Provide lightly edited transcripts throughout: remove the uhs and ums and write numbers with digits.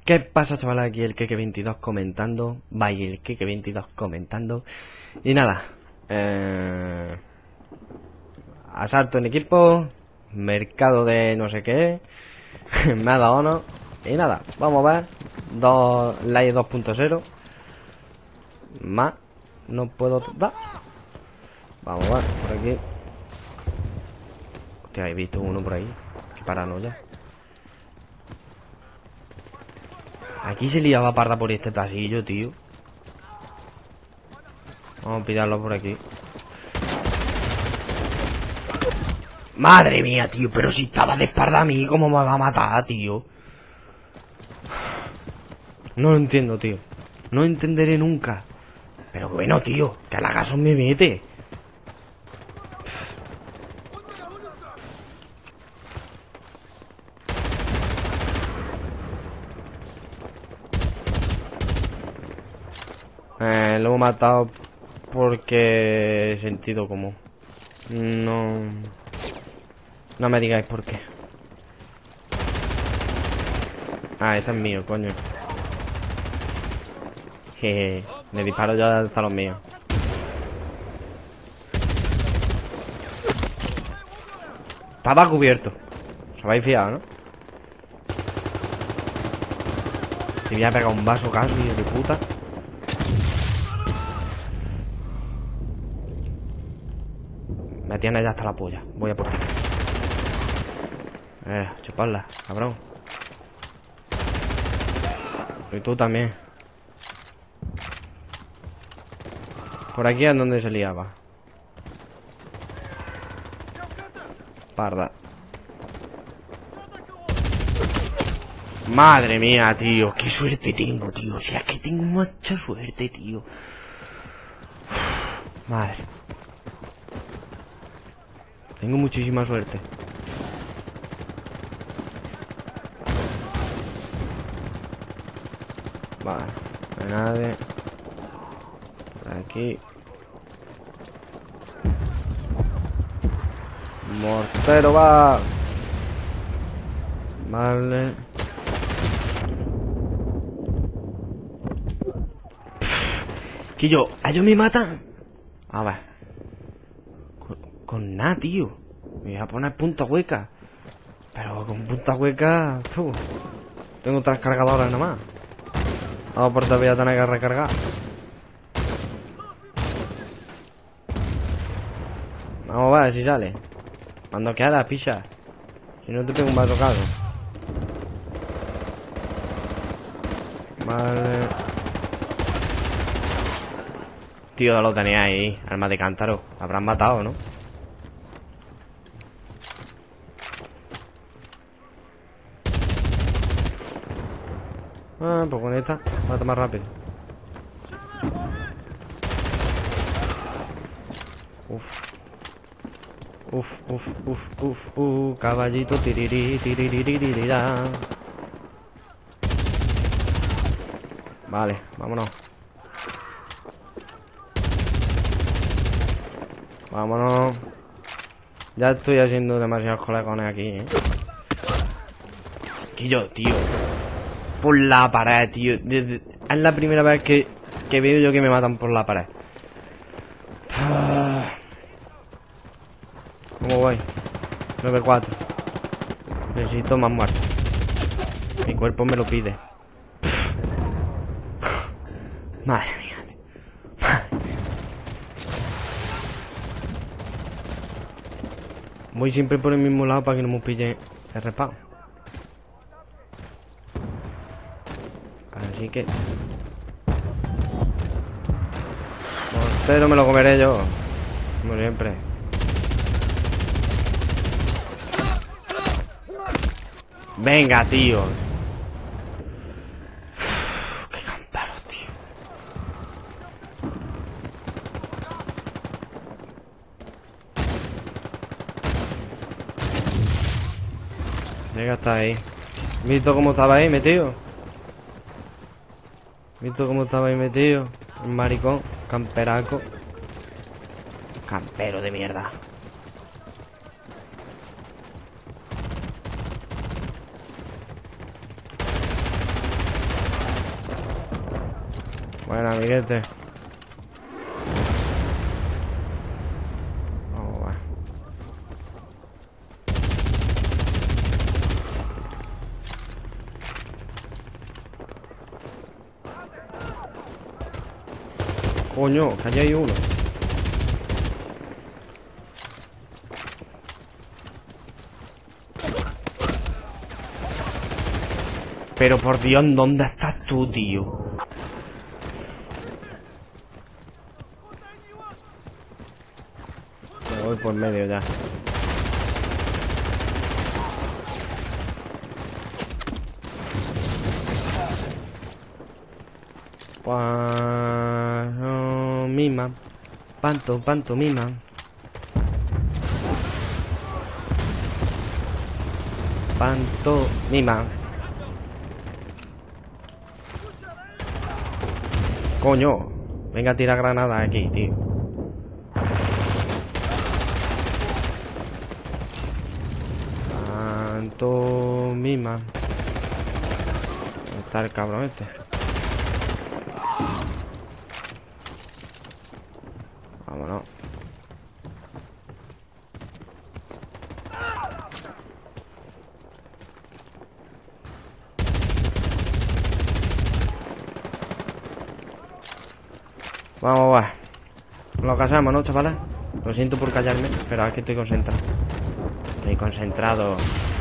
¿Qué pasa, chaval? Aquí el Keke22 comentando. Vaya, el Keke22 comentando. Y nada. Asalto en equipo. Mercado de no sé qué. Me ha dado no. Y nada, vamos a ver. Live 2.0. Más. No puedo dar. Vamos a ver, por aquí. Hostia, he visto uno por ahí. Qué paranoia. Aquí se liaba parda por este pasillo, tío. Vamos a pillarlo por aquí. Madre mía, tío, pero si estaba de espalda a mí, ¿cómo me va a matar, tío? No lo entiendo, tío. No entenderé nunca. Pero bueno, tío, que a la casa me mete. Lo hemos matado porque sentido común. No me digáis por qué. Ah, este es mío, coño. Jeje. Le disparo ya hasta los míos. Estaba cubierto. Os habéis fiado, ¿no? Te voy a pegar un vaso casi, de puta. Me tienes ya hasta la polla. Voy a por ti. Chuparla, cabrón. Y tú también. Por aquí es donde se liaba. Parda. Madre mía, tío. Qué suerte tengo, tío. O sea, que tengo mucha suerte, tío. Madre. Tengo muchísima suerte. Vale. No hay nadie. Por aquí. Mortero va. Vale. Que yo, ¿a ellos me matan? A ver. Con nada, tío. Me voy a poner punta hueca. Pero con punta hueca. Tengo 3 cargadoras nada más. Vamos, por te voy a tener que recargar. Vamos a ver si sale. Cuando quieras, picha. Si no te pego un batocado. Vale. Tío, lo tenía ahí. Arma de cántaro. Habrán matado, ¿no? Ah, pues con esta mata más rápido. Caballito tiriri, tiririririra. Vale, vámonos. Vámonos. Ya estoy haciendo demasiados colegones aquí, ¿eh? Que yo, tío. Por la pared, tío. Es la primera vez que veo yo que me matan por la pared. ¿Cómo voy? 9-4. Necesito más muertos. Mi cuerpo me lo pide. Madre mía. Madre mía. Voy siempre por el mismo lado para que no me pille el respawn. Así que... Mortero me lo comeré yo. Como siempre. Venga, tío. Qué campero, tío. Llega hasta ahí. ¿Visto cómo estaba ahí metido? ¿Visto cómo estaba ahí metido? Un maricón, camperaco. Campero de mierda. Bueno, amiguete. Vamos, va. Coño, que allí hay uno. Pero por Dios, ¿dónde estás tú, tío? Me voy por medio ya. Pantomima. Pantomima. Pantomima. Coño. Venga a tirar granadas aquí, tío. Pantomima. ¿Dónde está el cabrón este? Vámonos. Vamos, va. Lo casamos, ¿no, chavales? Lo siento por callarme, pero aquí estoy concentrado. Estoy concentrado.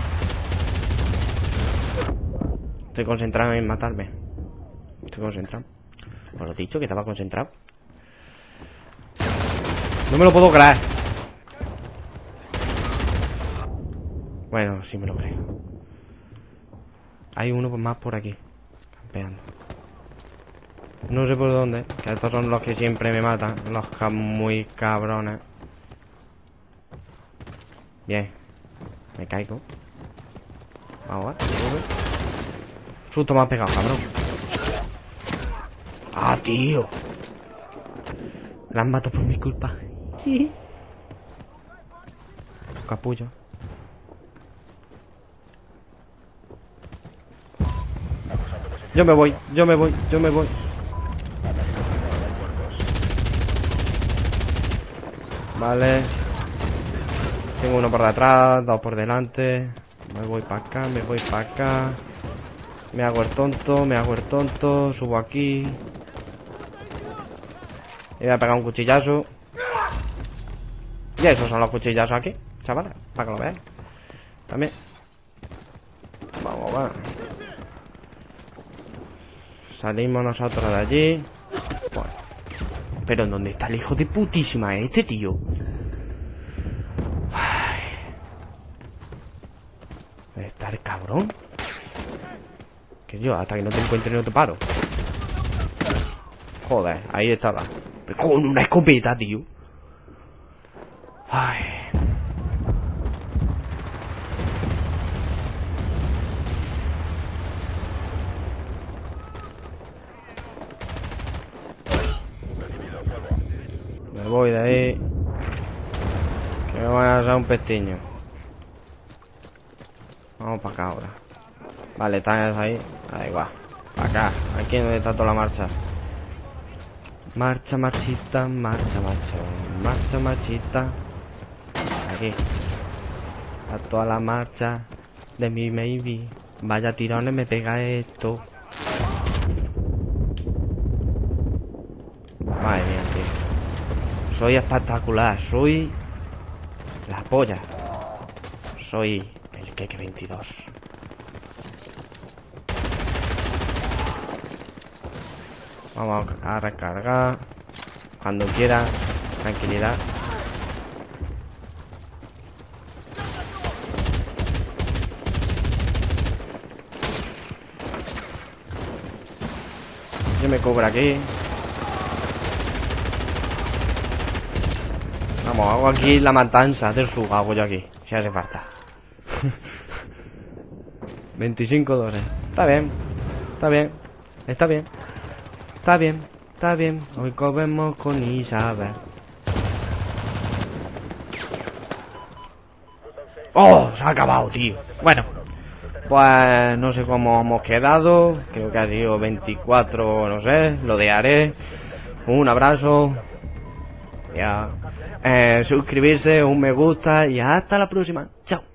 Estoy concentrado en matarme. Estoy concentrado. Os lo he dicho que estaba concentrado. No me lo puedo creer. Bueno, sí me lo creo. Hay uno más por aquí, campeando. No sé por dónde, que estos son los que siempre me matan. Los muy cabrones. Bien. Me caigo. Vamos, sube. Susto me ha pegado, cabrón. Ah, tío. Las mato por mi culpa. Capullo. Yo me voy, yo me voy, yo me voy. Vale. Tengo uno por detrás, dos por delante. Me voy para acá, me voy para acá. Me hago el tonto, me hago el tonto. Subo aquí. Y voy a pegar un cuchillazo. Y esos son los cuchillazos aquí, chavales, para que lo veáis. También. Vamos, va. Salimos nosotros de allí. Bueno. Pero ¿en dónde está el hijo de putísima este, tío? Ay. ¿Dónde está el cabrón? Que yo, hasta que no te encuentre no te paro. Joder, ahí estaba. Pero con una escopeta, tío. Ay. Me voy de ahí. Que me van a dar un pestiño. Vamos para acá ahora. Vale, están ahí. Ahí va. Para acá. Aquí es donde está toda la marcha. Marcha, marchita, marcha, marcha. Marcha, marchita. Aquí. A toda la marcha de mi maybe. Vaya tirones me pega esto. Madre mía, tío. Soy espectacular. Soy la polla. Soy el Keke 22. Vamos a recargar. Cuando quiera. Tranquilidad. Yo me cubro aquí. Vamos, hago aquí la matanza del sugo. Hago yo aquí, si hace falta. 25 dólares. Está bien. Está bien. Está bien. Está bien. Está bien. Hoy comemos con Isabel. ¡Oh! Se ha acabado, tío. Bueno. Pues no sé cómo hemos quedado. Creo que ha sido 24, no sé. Lo dejaré. Un abrazo. Ya. Suscribirse, un me gusta y hasta la próxima. Chao.